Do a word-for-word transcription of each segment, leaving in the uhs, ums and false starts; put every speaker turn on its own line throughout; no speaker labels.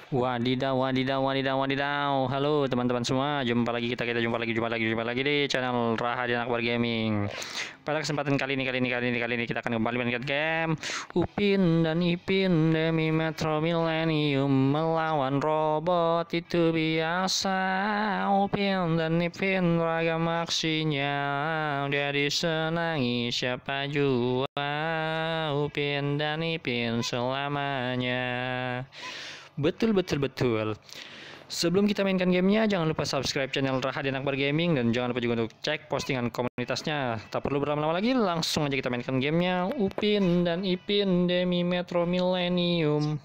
Wadidaw, wadidaw, wadidaw, wadidaw. Halo teman-teman semua, jumpa lagi kita kita jumpa lagi, jumpa lagi, jumpa lagi di channel Rahadian Akbar Gaming. Pada kesempatan kali ini, kali ini, kali ini, kali ini kita akan kembali mainkan game Upin dan Ipin demi Metro Millennium melawan robot itu biasa. Upin dan Ipin ragam aksinya dia disenangi siapa jua. Upin dan Ipin selamanya. Betul, betul, betul. Sebelum kita mainkan gamenya, jangan lupa subscribe channel Rahadian Akbar Gaming dan jangan lupa juga untuk cek postingan komunitasnya. Tak perlu berlama-lama lagi, langsung aja kita mainkan gamenya. Upin dan Ipin demi Metro Millennium.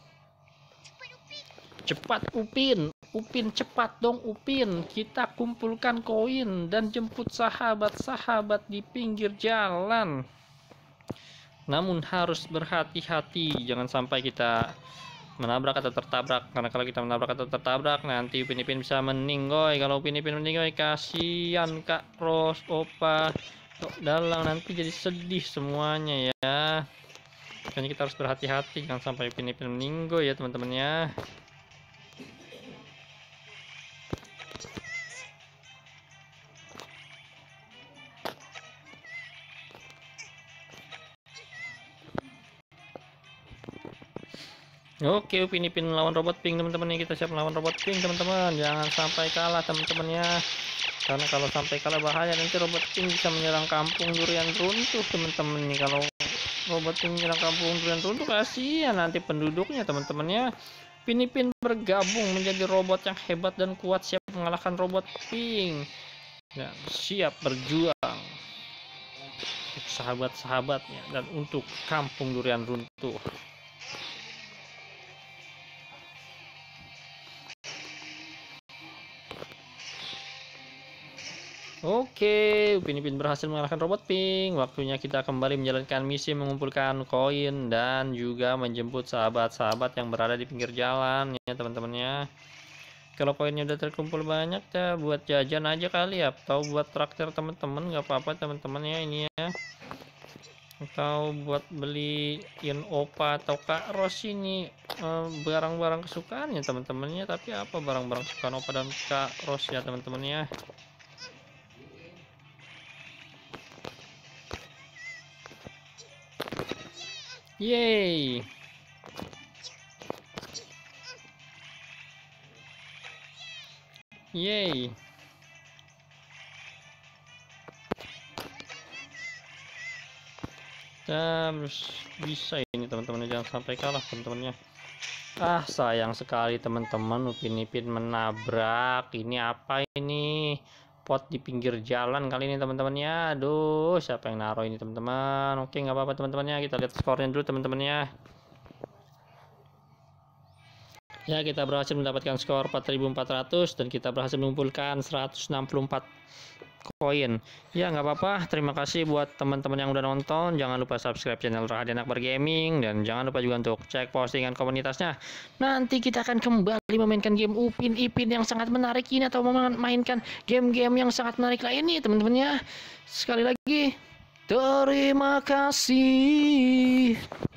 Cepat Upin, Upin cepat dong Upin. Kita kumpulkan koin dan jemput sahabat-sahabat di pinggir jalan. Namun harus berhati-hati, jangan sampai kita menabrak atau tertabrak, karena kalau kita menabrak atau tertabrak nanti Upin Ipin bisa meninggoy. Kalau Upin Ipin meninggoy kasihan Kak Ros, Opa, Tok Dalang, nanti jadi sedih semuanya ya. Makanya kita harus berhati-hati jangan sampai Upin Ipin meninggoy ya teman-teman ya. Oke, Upin Ipin lawan robot pink teman-teman ya, kita siap melawan robot pink teman-teman. Jangan sampai kalah teman-teman ya, karena kalau sampai kalah bahaya, nanti robot pink bisa menyerang kampung durian runtuh teman-teman nih. Kalau robot pink menyerang kampung durian runtuh kasihan nanti penduduknya teman-teman ya. Upin Ipin bergabung menjadi robot yang hebat dan kuat, siap mengalahkan robot pink dan siap berjuang untuk sahabat-sahabatnya dan untuk kampung durian runtuh. Oke, Upin Ipin berhasil mengalahkan robot pink. Waktunya kita kembali menjalankan misi mengumpulkan koin dan juga menjemput sahabat-sahabat yang berada di pinggir jalan ya teman-teman ya. Kalau koinnya udah terkumpul banyak ya, buat jajan aja kali ya, atau buat traktir teman-teman nggak apa-apa teman-teman ya ini ya. Atau buat beliin Opa atau Kak Ros ini barang-barang eh, kesukaannya teman-temannya. Tapi apa barang-barang kesukaan Opa dan Kak Ros ya teman-teman ya. Yeay. Yeay. Kita harus bisa ini teman-teman, jangan sampai kalah teman-temannya. Ah, sayang sekali teman-teman, Upin Ipin menabrak. Ini apa ini? Pot di pinggir jalan kali ini teman-teman ya. Aduh, siapa yang naruh ini teman-teman? Oke, nggak apa-apa teman-temannya, kita lihat skornya dulu teman-teman ya. Ya, kita berhasil mendapatkan skor empat ribu empat ratus dan kita berhasil mengumpulkan seratus enam puluh empat koin. Ya, nggak apa-apa. Terima kasih buat teman-teman yang udah nonton. Jangan lupa subscribe channel Rahadian Akbar Gaming dan jangan lupa juga untuk cek postingan komunitasnya. Nanti kita akan kembali memainkan game Upin Ipin yang sangat menarik ini, atau memainkan game-game yang sangat menarik lainnya teman-teman ya. Sekali lagi terima kasih.